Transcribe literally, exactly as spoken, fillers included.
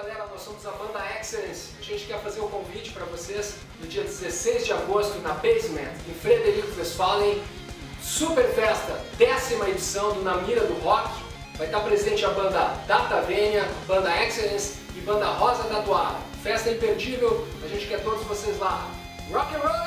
galera, nós somos a banda Excellence. A gente quer fazer um convite para vocês no dia dezesseis de agosto na Basement, em Frederico Westphalen. Super festa, décima edição do Na Mira do Rock. Vai estar presente a banda Data Vênia, banda Excellence e banda Rosa Tatuada. Festa imperdível, a gente quer todos vocês lá. Rock and roll!